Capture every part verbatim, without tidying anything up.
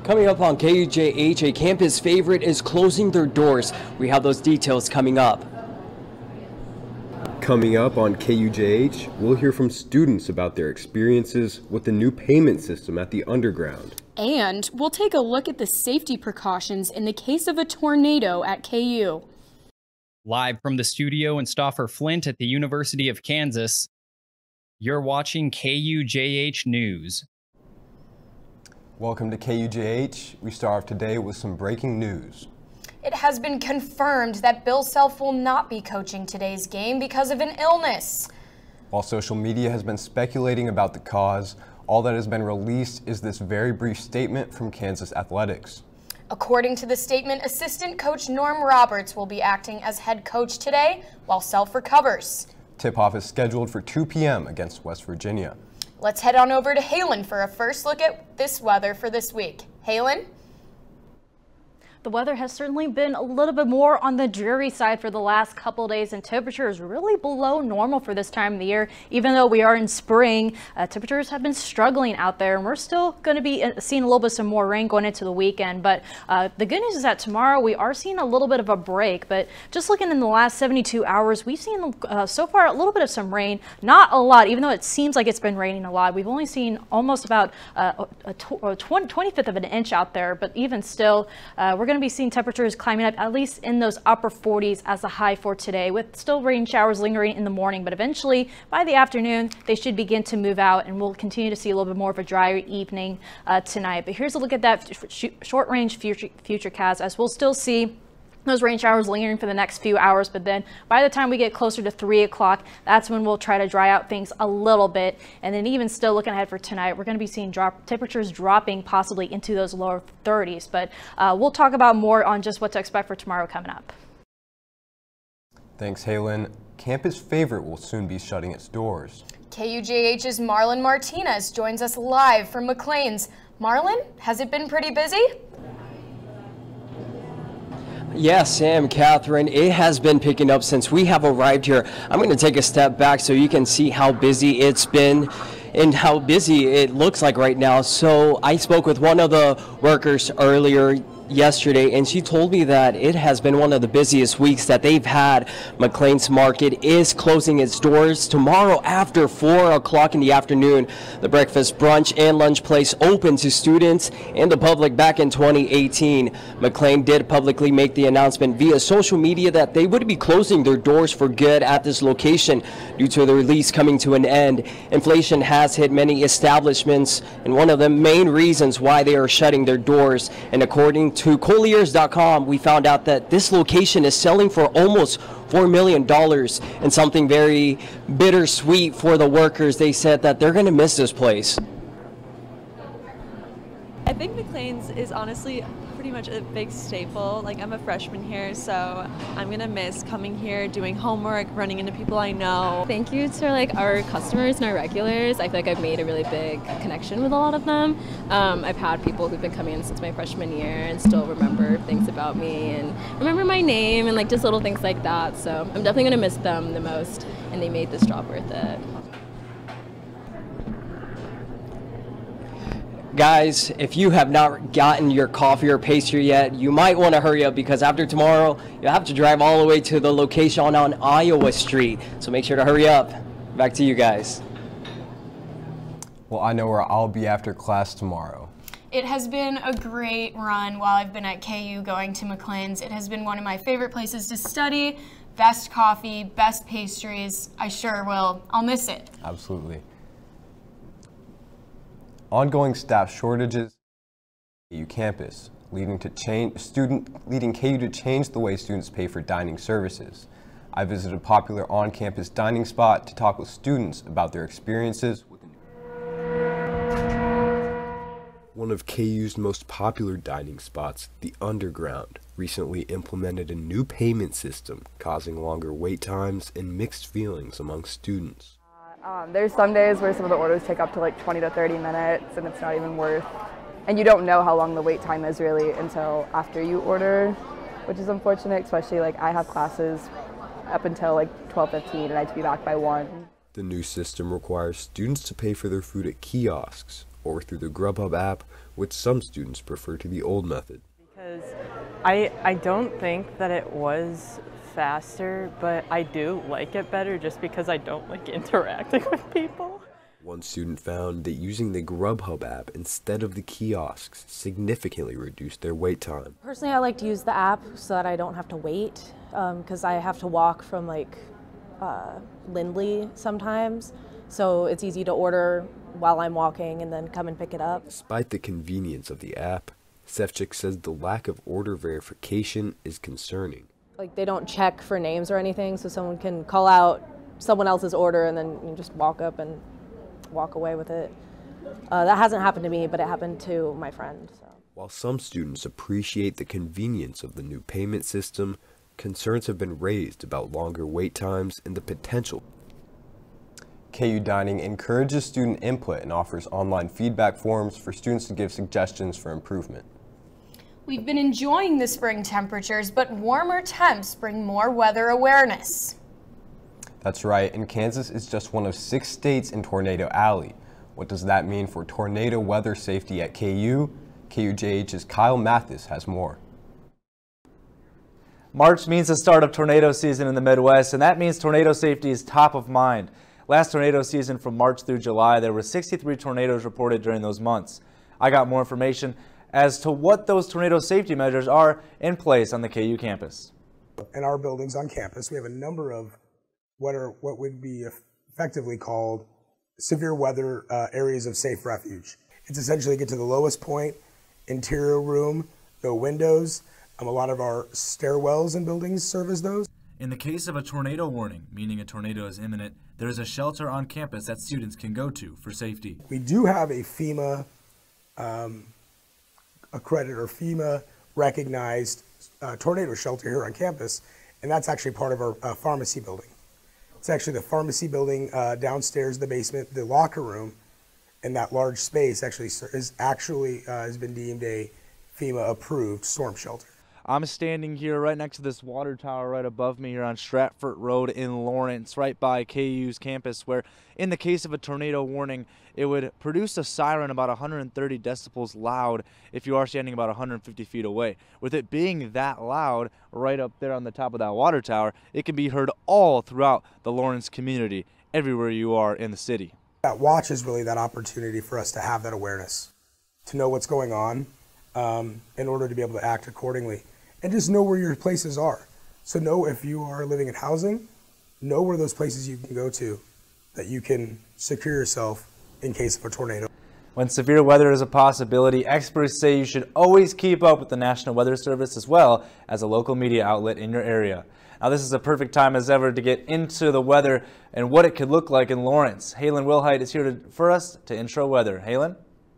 Coming up on K U J H, a campus favorite is closing their doors. We have those details coming up. Coming up on K U J H, we'll hear from students about their experiences with the new payment system at the underground. And we'll take a look at the safety precautions in the case of a tornado at K U. Live from the studio in Stauffer Flint at the University of Kansas, you're watching K U J H News. Welcome to K U J H. We start off today with some breaking news. It has been confirmed that Bill Self will not be coaching today's game because of an illness. While social media has been speculating about the cause, all that has been released is this very brief statement from Kansas Athletics. According to the statement, assistant coach Norm Roberts will be acting as head coach today while Self recovers. Tip-off is scheduled for two p m against West Virginia. Let's head on over to Halen for a first look at this weather for this week. Halen? The weather has certainly been a little bit more on the dreary side for the last couple of days, and temperatures really below normal for this time of the year. Even though we are in spring, uh, temperatures have been struggling out there, and we're still going to be seeing a little bit some more rain going into the weekend. But uh, the good news is that tomorrow we are seeing a little bit of a break. But just looking in the last seventy-two hours, we've seen uh, so far a little bit of some rain, not a lot, even though it seems like it's been raining a lot. We've only seen almost about uh, a, a twenty-fifth of an inch out there, but even still, uh, we're going to be seeing temperatures climbing up at least in those upper forties as a high for today, with still rain showers lingering in the morning, but eventually by the afternoon they should begin to move out, and we'll continue to see a little bit more of a drier evening uh, tonight. But here's a look at that short range future futurecast, as we'll still see those rain showers lingering for the next few hours, but then by the time we get closer to three o'clock, that's when we'll try to dry out things a little bit. And then even still looking ahead for tonight, we're going to be seeing drop temperatures dropping possibly into those lower thirties. But uh, we'll talk about more on just what to expect for tomorrow coming up. Thanks, Halen. Campus favorite will soon be shutting its doors. K U J H's Marlon Martinez joins us live from McLean's. Marlon, has it been pretty busy? Yes, Sam, Catherine, it has been picking up since we have arrived here. I'm going to take a step back so you can see how busy it's been and how busy it looks like right now. So I spoke with one of the workers earlier yesterday, and she told me that it has been one of the busiest weeks that they've had. McLean's Market is closing its doors tomorrow after four o'clock in the afternoon. The breakfast, brunch, and lunch place opened to students and the public back in twenty eighteen. McLean did publicly make the announcement via social media that they would be closing their doors for good at this location due to their lease coming to an end. Inflation has hit many establishments, and one of the main reasons why they are shutting their doors. And according to Colliers dot com, we found out that this location is selling for almost four million dollars, and something very bittersweet for the workers. They said that they're going to miss this place. I think McLean's is honestly pretty much a big staple. Like, I'm a freshman here, so I'm gonna miss coming here, doing homework, running into people I know. Thank you to like our customers and our regulars. I feel like I've made a really big connection with a lot of them. Um, I've had people who've been coming in since my freshman year and still remember things about me and remember my name and like just little things like that. So I'm definitely gonna miss them the most, and they made this job worth it. Guys, if you have not gotten your coffee or pastry yet, you might want to hurry up, because after tomorrow, you'll have to drive all the way to the location on Iowa Street. So make sure to hurry up. Back to you guys. Well, I know where I'll be after class tomorrow. It has been a great run while I've been at K U going to McLean's. It has been one of my favorite places to study. Best coffee, best pastries. I sure will. I'll miss it. Absolutely. Ongoing staff shortages at K U campus, leading to change student leading K U to change the way students pay for dining services. I visited a popular on-campus dining spot to talk with students about their experiences with the One of K U's most popular dining spots, the Underground, recently implemented a new payment system, causing longer wait times and mixed feelings among students. Um, there's some days where some of the orders take up to like twenty to thirty minutes, and it's not even worth, and you don't know how long the wait time is really until after you order, which is unfortunate, especially like I have classes up until like twelve fifteen and I have to be back by one. The new system requires students to pay for their food at kiosks or through the Grubhub app, which some students prefer to the old method. Because I, I don't think that it was faster, but I do like it better just because I don't like interacting with people. One student found that using the Grubhub app instead of the kiosks significantly reduced their wait time. Personally, I like to use the app so that I don't have to wait, because um, I have to walk from like uh, Lindley sometimes, so it's easy to order while I'm walking and then come and pick it up. Despite the convenience of the app, Sefcik says the lack of order verification is concerning. Like, they don't check for names or anything, so someone can call out someone else's order and then you just walk up and walk away with it. Uh, that hasn't happened to me, but it happened to my friend. So. While some students appreciate the convenience of the new payment system, concerns have been raised about longer wait times and the potential. K U Dining encourages student input and offers online feedback forums for students to give suggestions for improvement. We've been enjoying the spring temperatures, but warmer temps bring more weather awareness. That's right, and Kansas is just one of six states in Tornado Alley. What does that mean for tornado weather safety at K U? K U J H's Kyle Mathis has more. March means the start of tornado season in the Midwest, and that means tornado safety is top of mind. Last tornado season from March through July, there were sixty-three tornadoes reported during those months. I got more information as to what those tornado safety measures are in place on the K U campus. In our buildings on campus, we have a number of what are what would be effectively called severe weather uh, areas of safe refuge. It's essentially get to the lowest point, interior room, no windows. Um, a lot of our stairwells in buildings serve as those. In the case of a tornado warning, meaning a tornado is imminent, there is a shelter on campus that students can go to for safety. We do have a FEMA um, accredited or FEMA recognized uh, tornado shelter here on campus, and that's actually part of our uh, pharmacy building. It's actually the pharmacy building uh, downstairs, the basement, the locker room, and that large space actually is actually uh, has been deemed a FEMA approved storm shelter. I'm standing here right next to this water tower right above me here on Stratford Road in Lawrence, right by K U's campus, where in the case of a tornado warning, it would produce a siren about one hundred thirty decibels loud if you are standing about one hundred fifty feet away. With it being that loud right up there on the top of that water tower, it can be heard all throughout the Lawrence community, everywhere you are in the city. That watch is really that opportunity for us to have that awareness, to know what's going on um, in order to be able to act accordingly. And just know where your places are. So know if you are living in housing, know where those places you can go to that you can secure yourself in case of a tornado. When severe weather is a possibility, experts say you should always keep up with the National Weather Service as well as a local media outlet in your area. Now this is a perfect time as ever to get into the weather and what it could look like in Lawrence. Halen Wilhite is here to, for us to intro weather. Halen?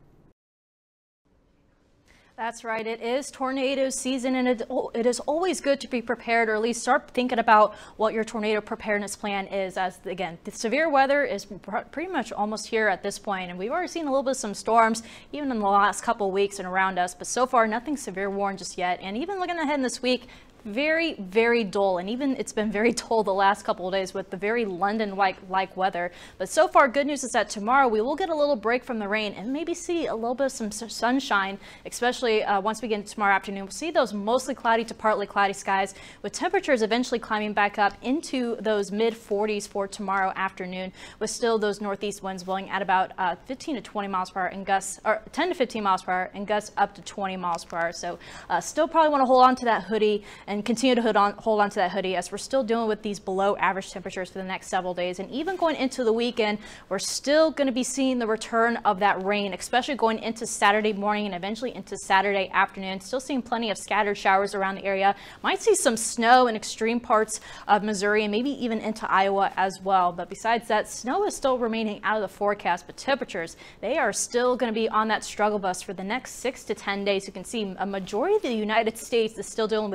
That's right. It is tornado season, and it, it is always good to be prepared, or at least start thinking about what your tornado preparedness plan is. As again, the severe weather is pr pretty much almost here at this point, and we've already seen a little bit of some storms even in the last couple of weeks and around us, but so far nothing severe warned just yet. And even looking ahead in this week, very, very dull, and even it's been very dull the last couple of days with the very London-like like weather. But so far, good news is that tomorrow we will get a little break from the rain and maybe see a little bit of some sunshine, especially uh, once we get into tomorrow afternoon. We'll see those mostly cloudy to partly cloudy skies with temperatures eventually climbing back up into those mid forties for tomorrow afternoon, with still those northeast winds blowing at about uh, fifteen to twenty miles per hour and gusts, or ten to fifteen miles per hour and gusts up to twenty miles per hour. So uh, still probably want to hold on to that hoodie and continue to hold on, hold on to that hoodie, as we're still dealing with these below average temperatures for the next several days. And even going into the weekend, we're still going to be seeing the return of that rain, especially going into Saturday morning and eventually into Saturday afternoon. Still seeing plenty of scattered showers around the area. Might see some snow in extreme parts of Missouri and maybe even into Iowa as well. But besides that, snow is still remaining out of the forecast, but temperatures, they are still going to be on that struggle bus for the next six to ten days. You can see a majority of the United States is still dealing with those below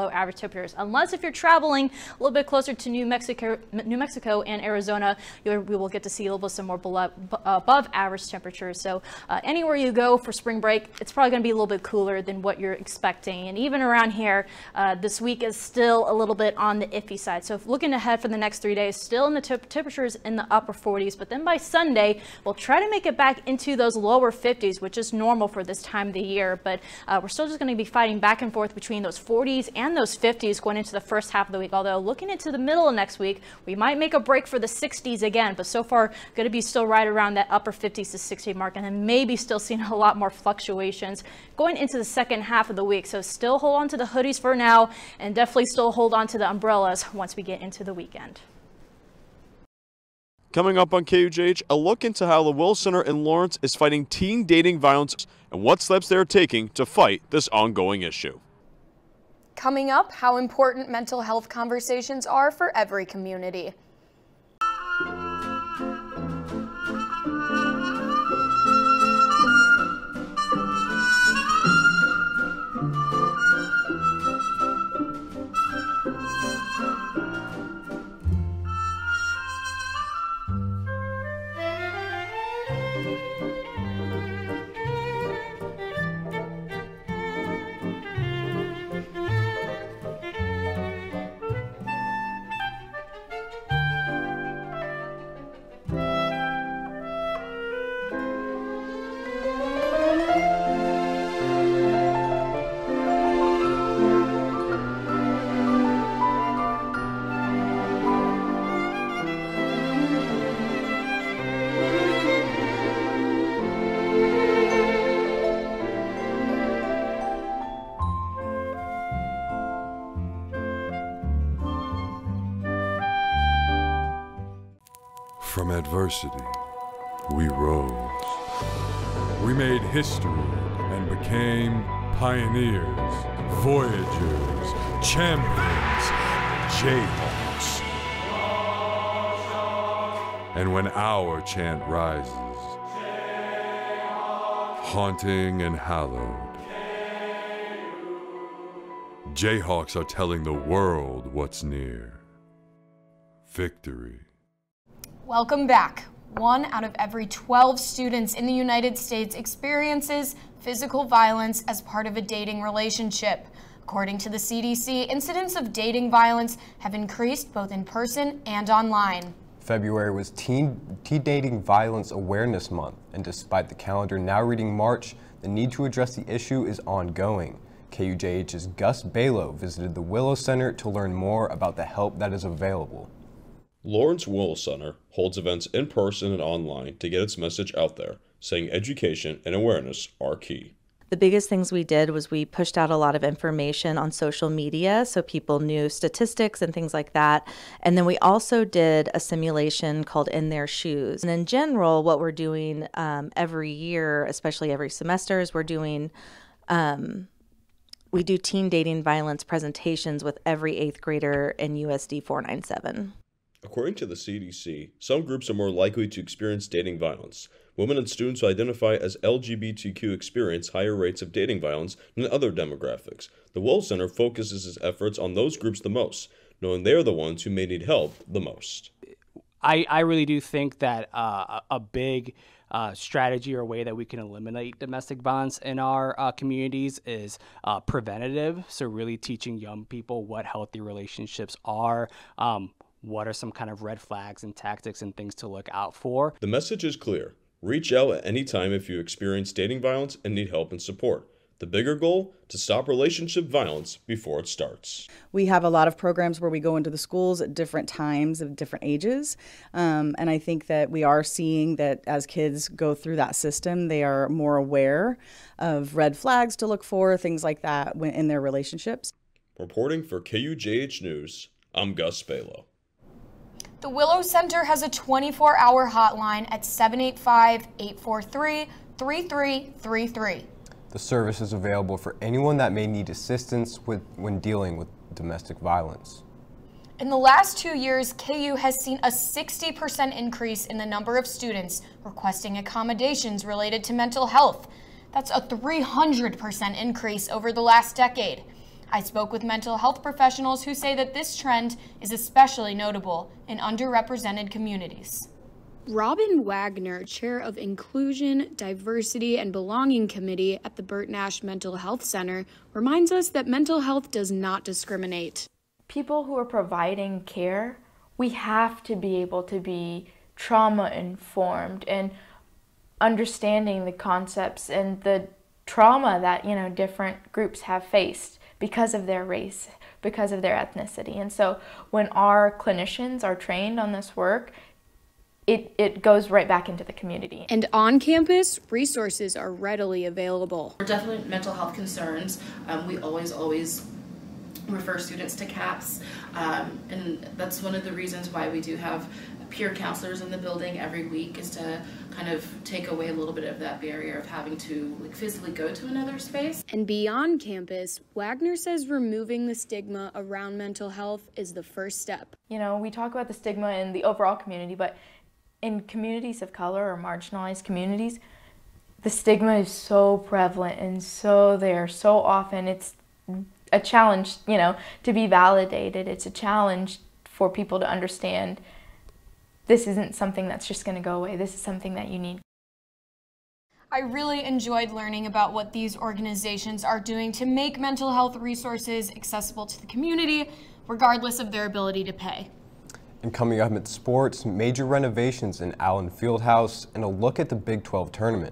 below average temperatures, unless if you're traveling a little bit closer to New Mexico, New Mexico and Arizona, you'll, we will get to see a little bit some more below, above average temperatures. So uh, anywhere you go for spring break, it's probably going to be a little bit cooler than what you're expecting. And even around here, uh, this week is still a little bit on the iffy side. So if looking ahead for the next three days, still in the temp temperatures in the upper forties, but then by Sunday, we'll try to make it back into those lower fifties, which is normal for this time of the year. But uh, we're still just going to be fighting back and forth between those forties and those fifties going into the first half of the week. Although looking into the middle of next week, we might make a break for the sixties again, but so far going to be still right around that upper fifties to sixty mark, and then maybe still seeing a lot more fluctuations going into the second half of the week. So still hold on to the hoodies for now, and definitely still hold on to the umbrellas once we get into the weekend. Coming up on K U J H, a look into how the Willow Center in Lawrence is fighting teen dating violence and what steps they're taking to fight this ongoing issue. Coming up, how important mental health conversations are for every community. From adversity, we rose. We made history and became pioneers, voyagers, champions, Jayhawks. And when our chant rises, haunting and hallowed, Jayhawks are telling the world what's near. Victory. Welcome back. One out of every twelve students in the United States experiences physical violence as part of a dating relationship. According to the C D C, incidents of dating violence have increased both in person and online. February was Teen, teen Dating Violence Awareness Month, and despite the calendar now reading March, the need to address the issue is ongoing. K U J H's Gus Balow visited the Willow Center to learn more about the help that is available. Lawrence Willow Center holds events in person and online to get its message out there, saying education and awareness are key. The biggest things we did was we pushed out a lot of information on social media so people knew statistics and things like that. And then we also did a simulation called In Their Shoes. And in general, what we're doing um, every year, especially every semester, is we're doing, um, we do teen dating violence presentations with every eighth grader in U S D four ninety-seven. According to the C D C, some groups are more likely to experience dating violence. Women and students who identify as L G B T Q experience higher rates of dating violence than other demographics. The Willow Center focuses its efforts on those groups the most, knowing they are the ones who may need help the most. I, I really do think that uh, a big uh, strategy or way that we can eliminate domestic violence in our uh, communities is uh, preventative. So really teaching young people what healthy relationships are, um, what are some kind of red flags and tactics and things to look out for. The message is clear. Reach out at any time if you experience dating violence and need help and support. The bigger goal, to stop relationship violence before it starts. We have a lot of programs where we go into the schools at different times of different ages. Um, and I think that we are seeing that as kids go through that system, they are more aware of red flags to look for, things like that when, in their relationships. Reporting for K U J H News, I'm Gus Balow. The Willow Center has a twenty-four hour hotline at seven eight five, eight four three, three three three three. The service is available for anyone that may need assistance with, when dealing with domestic violence. In the last two years, K U has seen a sixty percent increase in the number of students requesting accommodations related to mental health. That's a three hundred percent increase over the last decade. I spoke with mental health professionals who say that this trend is especially notable in underrepresented communities. Robin Wagner, chair of Inclusion, Diversity, and Belonging Committee at the Burt Nash Mental Health Center, reminds us that mental health does not discriminate. People who are providing care, we have to be able to be trauma-informed and understanding the concepts and the trauma that, you know, different groups have faced because of their race, because of their ethnicity. And so when our clinicians are trained on this work, It, it goes right back into the community. And on campus, resources are readily available. For definitely mental health concerns, um, we always, always refer students to CAPS. Um, and that's one of the reasons why we do have peer counselors in the building every week, is to kind of take away a little bit of that barrier of having to like physically go to another space. And beyond campus, Wagner says removing the stigma around mental health is the first step. You know, we talk about the stigma in the overall community, but in communities of color or marginalized communities, the stigma is so prevalent and so there so often. It's a challenge, you know, to be validated. It's a challenge for people to understand this isn't something that's just going to go away. This is something that you need. I really enjoyed learning about what these organizations are doing to make mental health resources accessible to the community, regardless of their ability to pay. And coming up at sports, major renovations in Allen Fieldhouse and a look at the Big twelve tournament.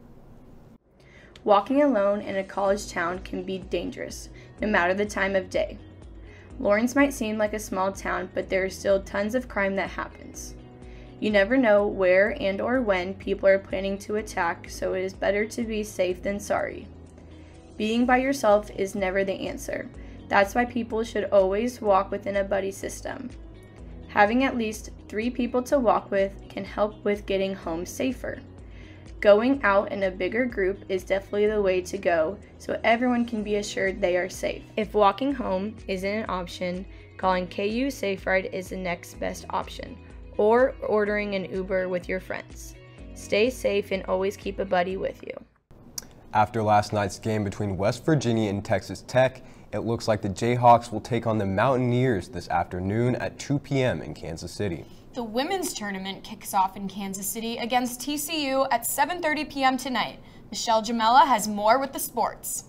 Walking alone in a college town can be dangerous, no matter the time of day. Lawrence might seem like a small town, but there is still tons of crime that happens. You never know where and or when people are planning to attack, so it is better to be safe than sorry. Being by yourself is never the answer. That's why people should always walk within a buddy system. Having at least three people to walk with can help with getting home safer. Going out in a bigger group is definitely the way to go, so everyone can be assured they are safe. If walking home isn't an option, calling K U Safe Ride is the next best option, or ordering an Uber with your friends. Stay safe and always keep a buddy with you. After last night's game between West Virginia and Texas Tech, it looks like the Jayhawks will take on the Mountaineers this afternoon at two p m in Kansas City. The women's tournament kicks off in Kansas City against T C U at seven thirty p m tonight. Michelle Jamela has more with the sports.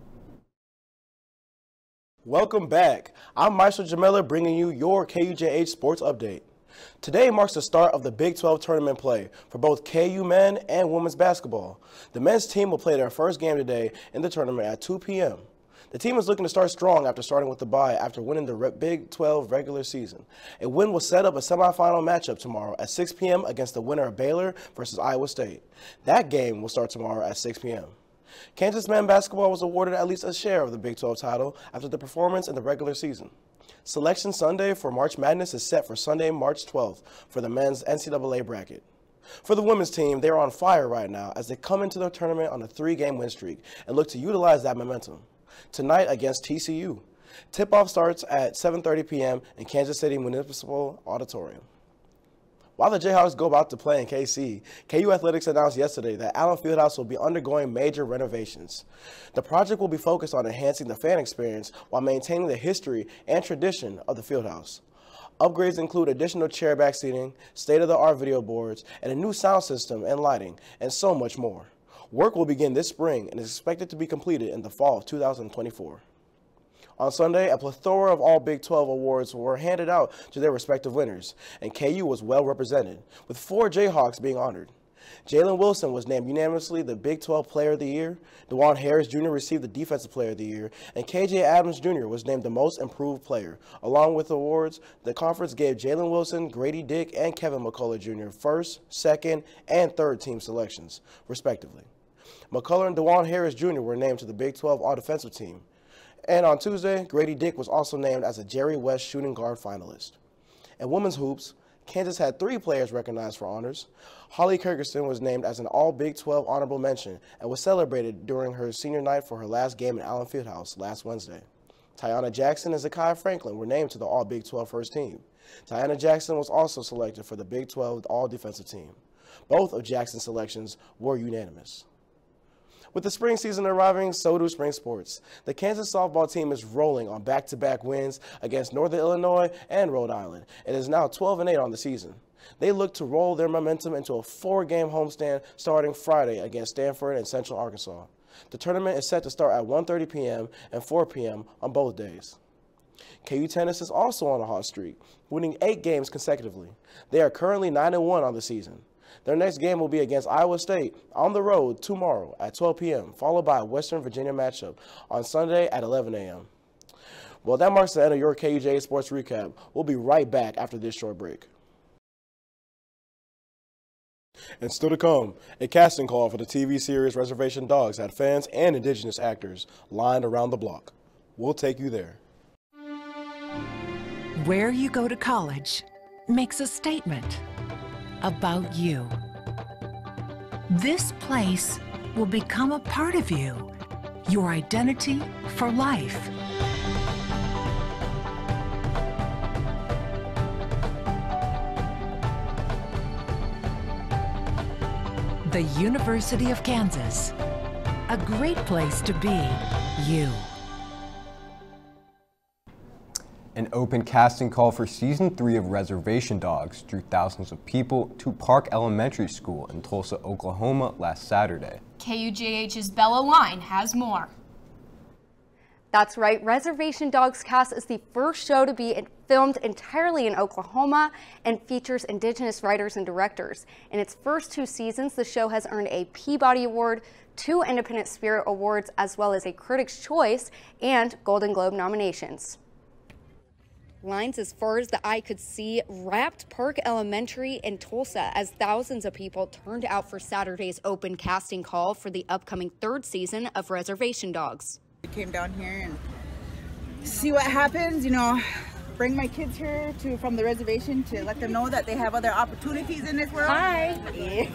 Welcome back. I'm Marshall Jamela bringing you your K U J H sports update. Today marks the start of the Big twelve tournament play for both K U men and women's basketball. The men's team will play their first game today in the tournament at two p m The team is looking to start strong after starting with the bye after winning the Big twelve regular season. A win will set up a semifinal matchup tomorrow at six p m against the winner of Baylor versus Iowa State. That game will start tomorrow at six p m Kansas men basketball was awarded at least a share of the Big twelve title after the performance in the regular season. Selection Sunday for March Madness is set for Sunday, March twelfth for the men's N C double A bracket. For the women's team, they are on fire right now as they come into the tournament on a three-game win streak and look to utilize that momentum. Tonight against T C U. Tip-off starts at seven thirty p m in Kansas City Municipal Auditorium. While the Jayhawks go about to play in K C, K U Athletics announced yesterday that Allen Fieldhouse will be undergoing major renovations. The project will be focused on enhancing the fan experience while maintaining the history and tradition of the Fieldhouse. Upgrades include additional chairback seating, state-of-the-art video boards, and a new sound system and lighting, and so much more. Work will begin this spring and is expected to be completed in the fall of two thousand twenty-four. On Sunday, a plethora of all Big twelve awards were handed out to their respective winners, and K U was well represented, with four Jayhawks being honored. Jalen Wilson was named unanimously the Big twelve Player of the Year, DeJuan Harris Junior received the Defensive Player of the Year, and K J Adams Junior was named the Most Improved Player. Along with awards, the conference gave Jalen Wilson, Grady Dick, and Kevin McCullough Junior first, second, and third team selections, respectively. McCullough and DeJuan Harris Junior were named to the Big twelve All-Defensive Team. And on Tuesday, Grady Dick was also named as a Jerry West Shooting Guard finalist. In women's hoops, Kansas had three players recognized for honors. Holly Kirgerson was named as an All-Big twelve honorable mention and was celebrated during her senior night for her last game in Allen Fieldhouse last Wednesday. Tiana Jackson and Zakiya Franklin were named to the All-Big twelve first team. Tiana Jackson was also selected for the Big twelve All-Defensive Team. Both of Jackson's selections were unanimous. With the spring season arriving, so do spring sports. The Kansas softball team is rolling on back-to-back wins against Northern Illinois and Rhode Island. It is now twelve and eight on the season. They look to roll their momentum into a four-game homestand starting Friday against Stanford and Central Arkansas. The tournament is set to start at one thirty p m and four p m on both days. K U Tennis is also on a hot streak, winning eight games consecutively. They are currently nine and one on the season. Their next game will be against Iowa State on the road tomorrow at twelve p m, followed by a Western Virginia matchup on Sunday at eleven a m Well, that marks the end of your K U J A Sports Recap. We'll be right back after this short break. And still to come, a casting call for the T V series Reservation Dogs had fans and indigenous actors lined around the block. We'll take you there. Where you go to college makes a statement about you. This place will become a part of you, your identity for life. The University of Kansas, a great place to be you. An open casting call for season three of Reservation Dogs drew thousands of people to Park Elementary School in Tulsa, Oklahoma last Saturday. K U J H's Bella Line has more. That's right, Reservation Dogs cast is the first show to be filmed entirely in Oklahoma and features indigenous writers and directors. In its first two seasons, the show has earned a Peabody Award, two Independent Spirit Awards, as well as a Critics' Choice and Golden Globe nominations. Lines as far as the eye could see wrapped Park Elementary in Tulsa as thousands of people turned out for Saturday's open casting call for the upcoming third season of Reservation Dogs. I came down here and see what happens, you know, bring my kids here to from the reservation to let them know that they have other opportunities in this world. Hi. Yeah.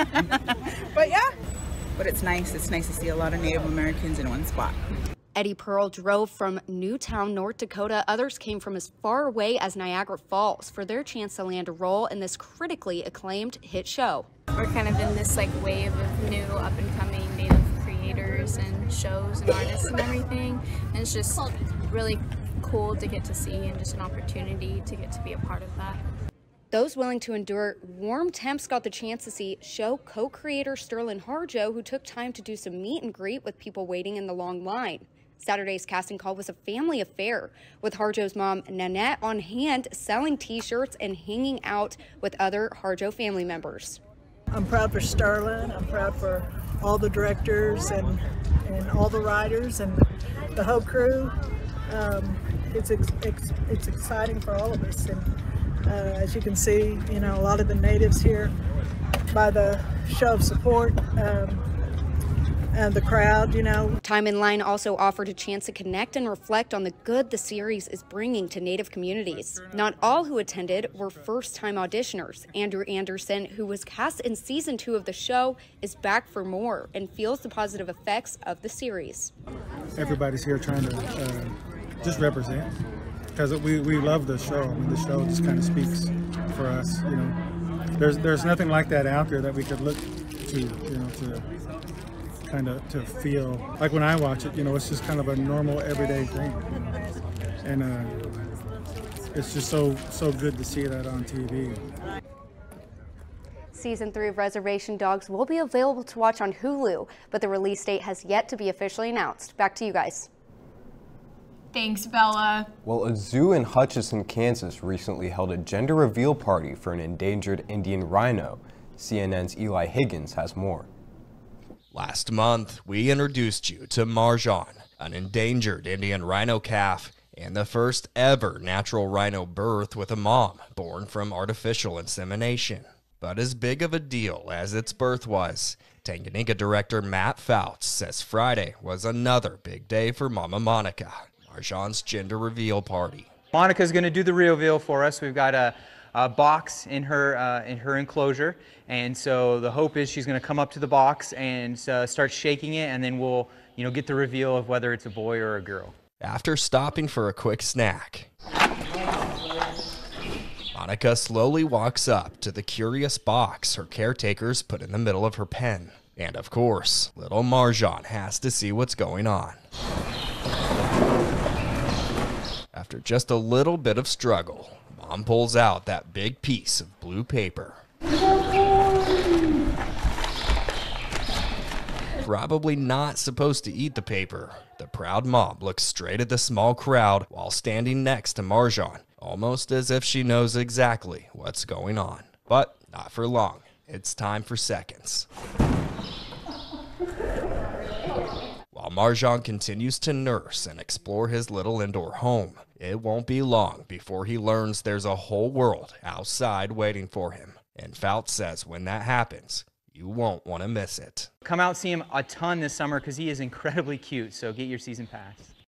But yeah, but it's nice. It's nice to see a lot of Native Americans in one spot. Eddie Pearl drove from Newtown, North Dakota. Others came from as far away as Niagara Falls for their chance to land a role in this critically acclaimed hit show. We're kind of in this like wave of new up and coming Native creators and shows and artists and everything. And it's just really cool to get to see and just an opportunity to get to be a part of that. Those willing to endure warm temps got the chance to see show co-creator Sterling Harjo, who took time to do some meet and greet with people waiting in the long line. Saturday's casting call was a family affair, with Harjo's mom, Nanette, on hand selling t-shirts and hanging out with other Harjo family members. I'm proud for Sterling. I'm proud for all the directors and, and all the writers and the whole crew. Um, it's, ex ex it's exciting for all of us. And uh, as you can see, you know, a lot of the natives here by the show of support. Um, And the crowd, you know. Time in Line also offered a chance to connect and reflect on the good the series is bringing to Native communities. Not all who attended were first-time auditioners. Andrew Anderson, who was cast in season two of the show, is back for more and feels the positive effects of the series. Everybody's here trying to uh, just represent, because we, we love the show. I mean, the show just kind of speaks for us, you know. There's, there's nothing like that out there that we could look to, you know, to kind of to feel like when I watch it, you know, it's just kind of a normal everyday thing, and uh, it's just so so good to see that on T V. Season three of Reservation Dogs will be available to watch on Hulu, but the release date has yet to be officially announced. Back to you guys. Thanks, Bella. Well, a zoo in Hutchinson, Kansas recently held a gender reveal party for an endangered Indian rhino. C N N's Eli Higgins has more. Last month, we introduced you to Marjan, an endangered Indian rhino calf, and the first ever natural rhino birth with a mom born from artificial insemination. But as big of a deal as its birth was, Tanganyika director Matt Fouts says Friday was another big day for Mama Monica, Marjan's gender reveal party. Monica's going to do the reveal for us. We've got a Uh, box in her uh, in her enclosure, and so the hope is she's going to come up to the box and uh, start shaking it, and then we'll you know get the reveal of whether it's a boy or a girl. After stopping for a quick snack, Monica slowly walks up to the curious box her caretakers put in the middle of her pen. And of course, little Marjan has to see what's going on. After just a little bit of struggle, Mom pulls out that big piece of blue paper. Probably not supposed to eat the paper. The proud mom looks straight at the small crowd while standing next to Marjan, almost as if she knows exactly what's going on. But not for long. It's time for seconds. While Marjan continues to nurse and explore his little indoor home, it won't be long before he learns there's a whole world outside waiting for him. And Fouts says when that happens, you won't want to miss it. Come out and see him a ton this summer because he is incredibly cute, so get your season pass.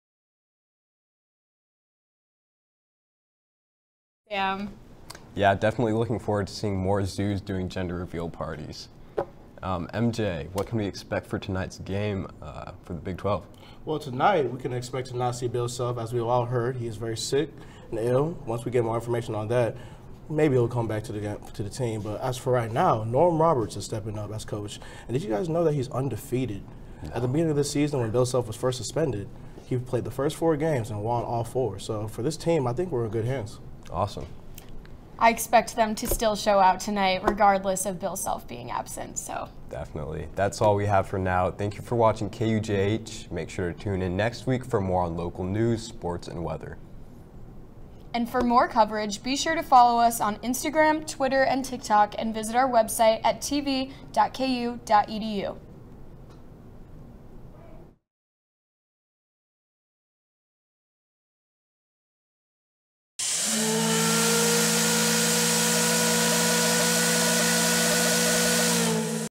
Damn. Yeah, definitely looking forward to seeing more zoos doing gender reveal parties. Um, M J, what can we expect for tonight's game uh, for the Big twelve? Well, tonight we can expect to not see Bill Self. As we've all heard, he is very sick and ill. Once we get more information on that, maybe he'll come back to the to the team. But as for right now, Norm Roberts is stepping up as coach. And did you guys know that he's undefeated? No. At the beginning of the season, when Bill Self was first suspended, he played the first four games and won all four. So for this team, I think we're in good hands. Awesome. I expect them to still show out tonight, regardless of Bill Self being absent. So definitely. That's all we have for now. Thank you for watching K U J H. Make sure to tune in next week for more on local news, sports, and weather. And for more coverage, be sure to follow us on Instagram, Twitter, and TikTok, and visit our website at t v dot k u dot e d u.